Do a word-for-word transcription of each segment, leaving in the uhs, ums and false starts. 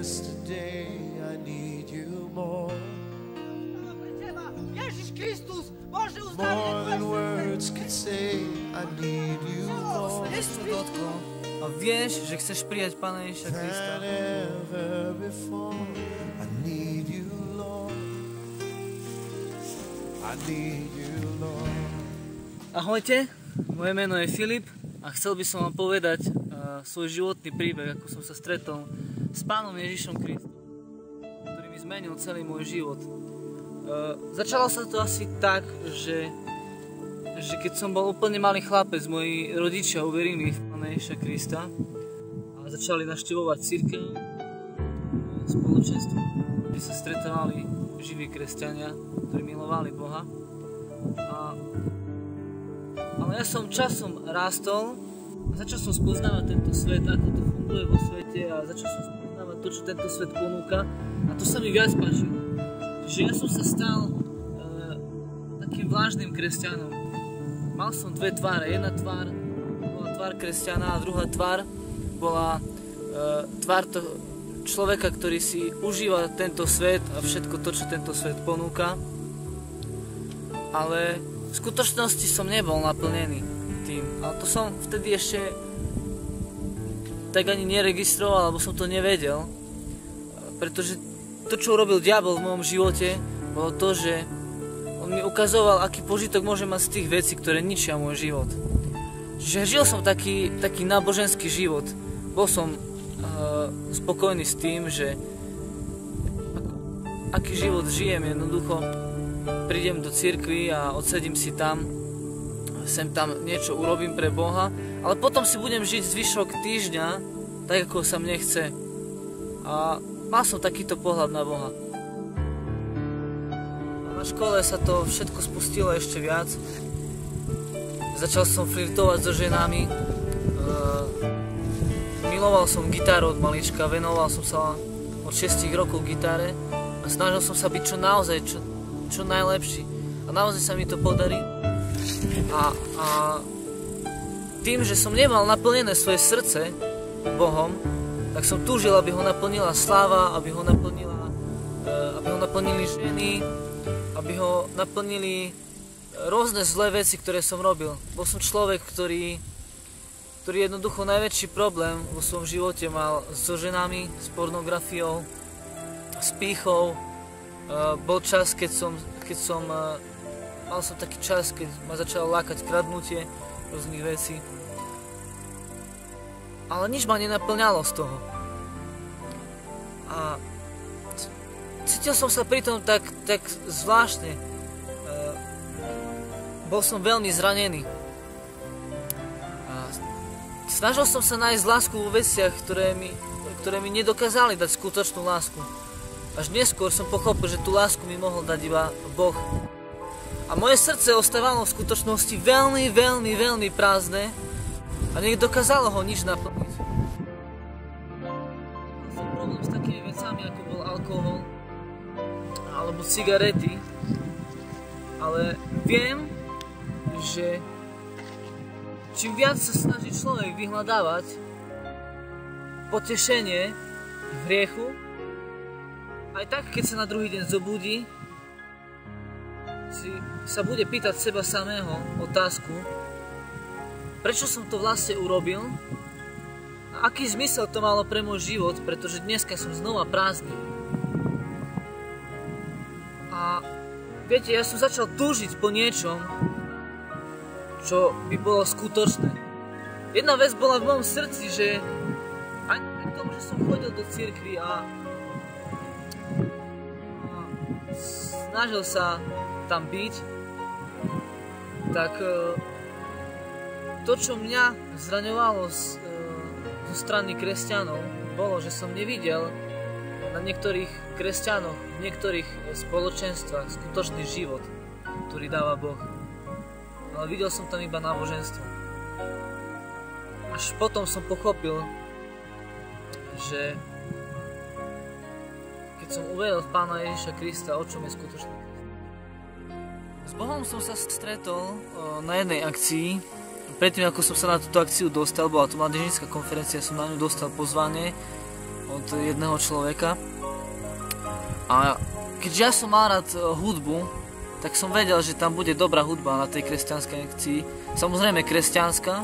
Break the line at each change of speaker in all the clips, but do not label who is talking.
yesterday, I need you more. More than words could say, I need you more.
A vieš, že chceš prijať Pána Ježiša Krista.
Than ever before, I need you, Lord. I need you, Lord.
Ahojte, moje meno je Filip a chcel by som vám povedať uh, svoj životný príbeh, ako som sa stretol s Pánom Ježišom Kristom, ktorý mi zmenil celý môj život. Uh, začalo sa to asi tak, že, že keď som bol úplne malý chlapec, moji rodičia uverili v Pána Ježiša Krista a začali navštevovať cirkev, spoločenstvo, kde sa stretávali živí kresťania, ktorí milovali Boha. A, ale ja som časom rástol a začal som spoznávať tento svet, ako to funguje vo svete, a začal som spoznávať to, čo tento svet ponúka, a to sa mi viac páčilo. Že ja som sa stal e, takým vlážnym kresťanom. Mal som dve tváre. Jedna tvár bola tvár kresťana a druhá tvár bola e, tvár to, človeka, ktorý si užíva tento svet a všetko to, čo tento svet ponúka. Ale v skutočnosti som nebol naplnený tým. Ale to som vtedy ešte tak ani neregistroval, alebo som to nevedel. Pretože to, čo urobil diabol v mojom živote, bolo to, že on mi ukazoval, aký požitok môže mať z tých vecí, ktoré ničia môj život. Čiže žil som taký, taký náboženský život. Bol som uh, spokojný s tým, že ako, aký život žijem, jednoducho prídem do cirkvi a odsedím si tam, sem tam niečo urobím pre Boha, ale potom si budem žiť zvyšok týždňa tak, ako sa mne chce. A mal som takýto pohľad na Boha. A na škole sa to všetko spustilo ešte viac. Začal som flirtovať so ženami. Uh, miloval som gitaru od malička, venoval som sa od šiestich rokov gitare a snažil som sa byť čo naozaj, čo, čo najlepší. A naozaj sa mi to podarí. A, a tým, že som nemal naplnené svoje srdce Bohom, tak som túžil, aby ho naplnila sláva, aby ho naplnila, aby ho naplnili ženy, aby ho naplnili rôzne zlé veci, ktoré som robil. Bol som človek, ktorý, ktorý jednoducho najväčší problém vo svojom živote mal so ženami, s pornografiou, s pýchou. Bol čas, keď som, keď som, mal som taký čas, keď ma začalo lákať kradnutie rôznych vecí. Ale nič ma nenaplňalo z toho. A cítil som sa pritom tak, tak zvláštne. E, bol som veľmi zranený. A snažil som sa nájsť lásku vo veciach, ktoré mi, ktoré mi nedokázali dať skutočnú lásku. Až neskôr som pochopil, že tú lásku mi mohol dať iba Boh. A moje srdce ostávalo v skutočnosti veľmi, veľmi, veľmi prázdne a nedokázalo ho nič naplniť. Mal som problém s takými vecami, ako bol alkohol alebo cigarety, ale viem, že čím viac sa snaží človek vyhľadávať potešenie v hriechu, aj tak, keď sa na druhý deň zobudí, si sa bude pýtať seba samého otázku, prečo som to vlastne urobil a aký zmysel to malo pre môj život, pretože dneska som znova prázdny. A viete, ja som začal túžiť po niečom, čo by bolo skutočné. Jedna vec bola v mojom srdci, že ani pri tom, že som chodil do cirkvi a, a snažil sa tam byť, tak to, čo mňa zraňovalo z, zo strany kresťanov, bolo, že som nevidel na niektorých kresťanoch, v niektorých spoločenstvách skutočný život, ktorý dáva Boh. Ale videl som tam iba náboženstvo. Až potom som pochopil, že keď som uveril v Pána Ježiša Krista, o čom je skutočný. S Bohom som sa stretol na jednej akcii. Predtým, ako som sa na túto akciu dostal, bola to mládežnícka konferencia, som na ňu dostal pozvanie od jedného človeka. A keďže ja som mal rád hudbu, tak som vedel, že tam bude dobrá hudba na tej kresťanskej lekcii. Samozrejme kresťanská.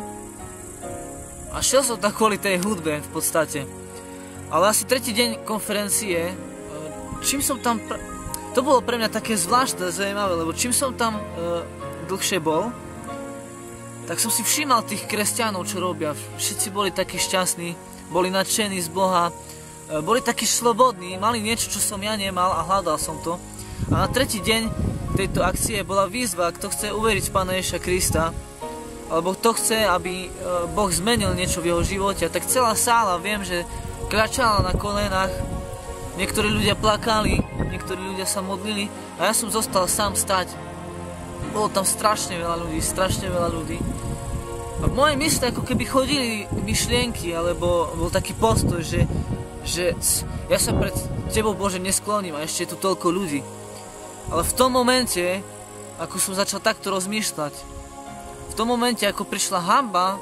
A šiel som tam kvôli tej hudbe v podstate. Ale asi tretí deň konferencie, čím som tam... Pr- to bolo pre mňa také zvláštne, zaujímavé, lebo čím som tam e, dlhšie bol, tak som si všímal tých kresťanov, čo robia. Všetci boli takí šťastní, boli nadšení z Boha, e, boli takí slobodní, mali niečo, čo som ja nemal a hľadal som to. A na tretí deň tejto akcie bola výzva, kto chce uveriť v Pána Ježiša Krista, alebo kto chce, aby e, Boh zmenil niečo v jeho živote. A tak celá sála, viem, že kľačala na kolenách, niektorí ľudia plakali, niektorí ľudia sa modlili a ja som zostal sám stať. Bolo tam strašne veľa ľudí, strašne veľa ľudí. A v mojej mysle ako keby chodili myšlienky, alebo bol taký postoj, že, že ja sa pred Tebou, Bože, neskloním a ešte je tu toľko ľudí. Ale v tom momente, ako som začal takto rozmýšľať, v tom momente, ako prišla hanba,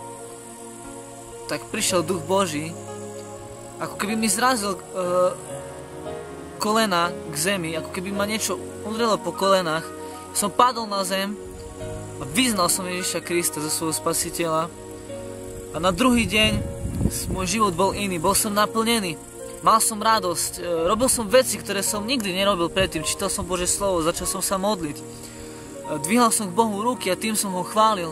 tak prišiel Duch Boží, ako keby mi zrazil e, kolena k zemi, ako keby ma niečo udrelo po kolenách. Som padol na zem a vyznal som Ježiša Krista za svojho spasiteľa. A na druhý deň môj život bol iný, bol som naplnený. Mal som radosť, e, robil som veci, ktoré som nikdy nerobil predtým. Čítal som Božie slovo, začal som sa modliť. E, dvihal som k Bohu ruky a tým som ho chválil.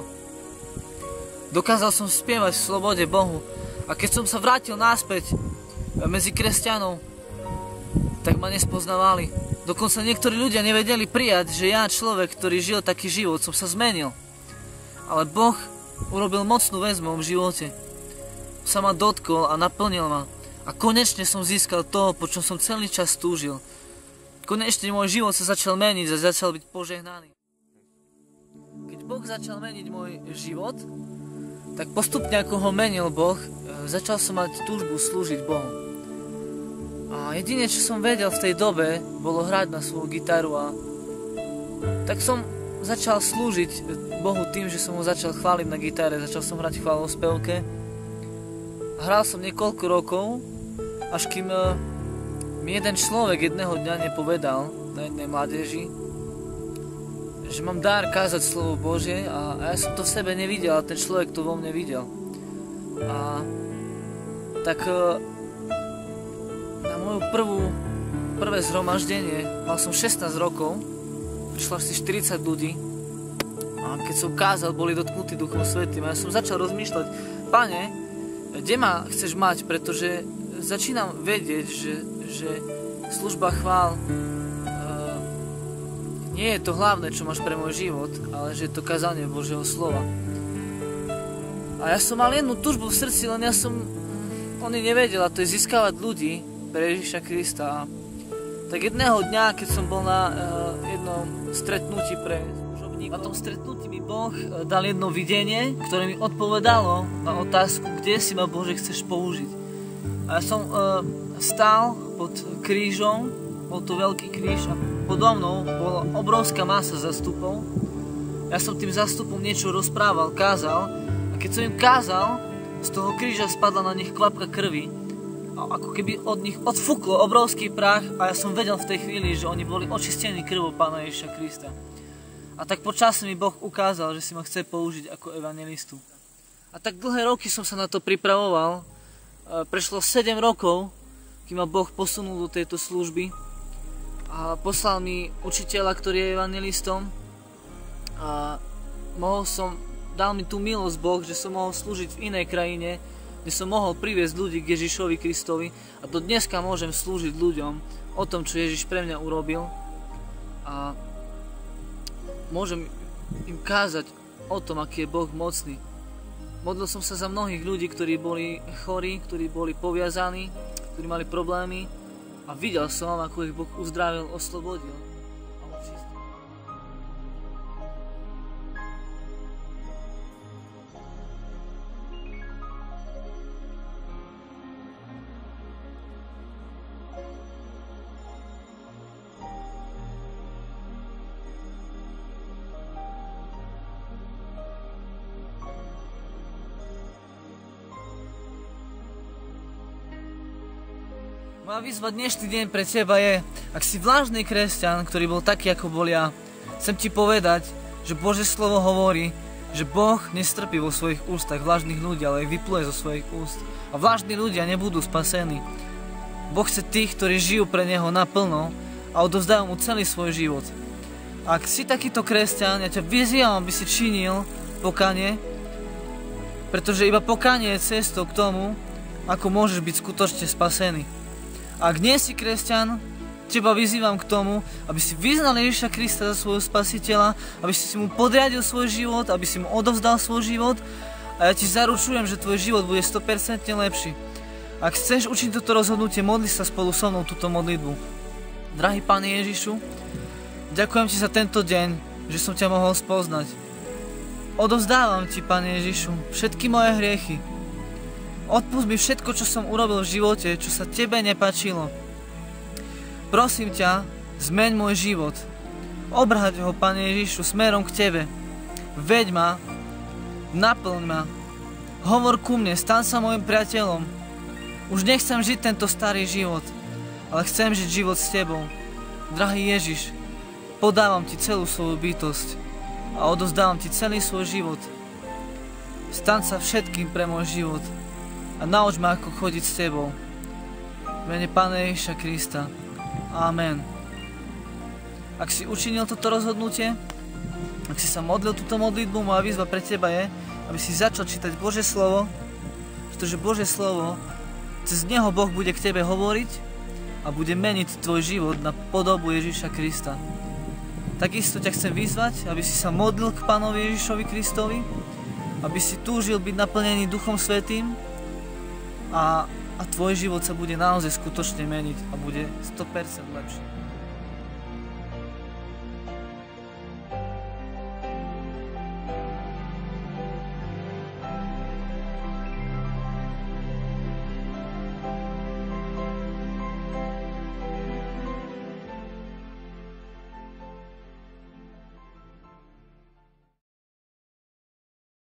Dokázal som spievať v slobode Bohu. A keď som sa vrátil naspäť medzi kresťanov, tak ma nespoznávali. Dokonca niektorí ľudia nevedeli prijať, že ja, človek, ktorý žil taký život, som sa zmenil. Ale Boh urobil mocnú vec v mojom živote. Sa ma dotkol a naplnil ma. A konečne som získal to, po čom som celý čas túžil. Konečne môj život sa začal meniť a začal byť požehnaný. Keď Boh začal meniť môj život, tak postupne ako ho menil Boh, začal som mať túžbu slúžiť Bohu. A jedine, čo som vedel v tej dobe, bolo hrať na svoju gitaru a tak som začal slúžiť Bohu tým, že som ho začal chváliť na gitare, začal som hrať chválospevke. Hral som niekoľko rokov, až kým mi jeden človek jedného dňa nepovedal na jednej mládeži, že mám dar kázať slovo Božie a ja som to v sebe nevidel, a ten človek to vo mne videl. A tak na moju prvú, prvé zhromaždenie, mal som šestnásť rokov, prišlo asi štyridsať ľudí a keď som kázal, boli dotknutí Duchom Svätým a ja som začal rozmýšľať, Pane, kde ma chceš mať, pretože začínam vedieť, že, že služba chvál e, nie je to hlavné, čo máš pre môj život, ale že je to kázanie Božieho slova. A ja som mal jednu túžbu v srdci, len ja som, oni nevedeli, a to je získavať ľudí pre Ježiša Krista. Tak jedného dňa, keď som bol na uh, jednom stretnutí pre služobníkov, na tom stretnutí mi Boh uh, dal jedno videnie, ktoré mi odpovedalo na otázku, kde si ma, Bože, chceš použiť. A ja som uh, stál pod krížom, bol to veľký kríž a podo mnou bola obrovská masa zastupov. Ja som tým zastupom niečo rozprával, kázal a keď som im kázal, z toho kríža spadla na nich kvapka krvi. A ako keby od nich odfúklo obrovský prach a ja som vedel v tej chvíli, že oni boli očistení krvou Pána Ježiša Krista. A tak počasie mi Boh ukázal, že si ma chce použiť ako evangelistu. A tak dlhé roky som sa na to pripravoval. Prešlo sedem rokov, kým ma Boh posunul do tejto služby. A poslal mi učiteľa, ktorý je evangelistom. A mohol som, dal mi tú milosť Boh, že som mohol slúžiť v inej krajine, kde som mohol priviesť ľudí k Ježišovi Kristovi a do dneska môžem slúžiť ľuďom o tom, čo Ježiš pre mňa urobil a môžem im kázať o tom, aký je Boh mocný. Modlil som sa za mnohých ľudí, ktorí boli chorí, ktorí boli poviazaní, ktorí mali problémy a videl som, ako ich Boh uzdravil, oslobodil. Moja výzva dnešný deň pre teba je, ak si vlážny kresťan, ktorý bol taký, ako bol ja, chcem ti povedať, že Božie slovo hovorí, že Boh nestrpí vo svojich ústach vlážnych ľudí, ale ich vypluje zo svojich úst. A vlážni ľudia nebudú spasení. Boh chce tých, ktorí žijú pre Neho naplno a odovzdajú Mu celý svoj život. Ak si takýto kresťan, ja ťa vyzývam, aby si činil pokánie, pretože iba pokánie je cestou k tomu, ako môžeš byť skutočne spasený. Ak nie si kresťan, teba vyzývam k tomu, aby si vyznal Ježiša Krista za svojho spasiteľa, aby si si mu podriadil svoj život, aby si mu odovzdal svoj život a ja ti zaručujem, že tvoj život bude sto percent lepší. Ak chceš učiniť toto rozhodnutie, modli sa spolu so mnou túto modlitbu. Drahý Pane Ježišu, ďakujem ti za tento deň, že som ťa mohol spoznať. Odovzdávam ti, Pane Ježišu, všetky moje hriechy. Odpusť mi všetko, čo som urobil v živote, čo sa tebe nepáčilo. Prosím ťa, zmeň môj život. Obráť ho, Pane Ježišu, smerom k tebe. Veď ma, naplň ma. Hovor ku mne, stan sa môjim priateľom. Už nechcem žiť tento starý život, ale chcem žiť život s tebou. Drahý Ježiš, podávam ti celú svoju bytosť a odovzdávam ti celý svoj život. Stan sa všetkým pre môj život a nauč ma, ako chodiť s tebou. V mene Pána Ježiša Krista. Amen. Ak si učinil toto rozhodnutie, ak si sa modlil túto modlitbu, moja výzva pre teba je, aby si začal čítať Božie slovo, pretože Božie slovo, cez neho Boh bude k tebe hovoriť a bude meniť tvoj život na podobu Ježiša Krista. Takisto ťa chcem vyzvať, aby si sa modlil k Pánovi Ježišovi Kristovi, aby si túžil byť naplnený Duchom Svätým a, a tvoj život sa bude naozaj skutočne meniť a bude sto percent lepší.